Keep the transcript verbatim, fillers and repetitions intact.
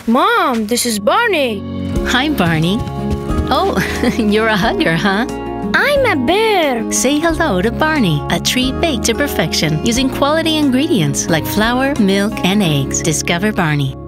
Mom, this is Barney. Hi, Barney. Oh, you're a hugger, huh? I'm a bear. Say hello to Barney, a treat baked to perfection using quality ingredients like flour, milk, and eggs. Discover Barney.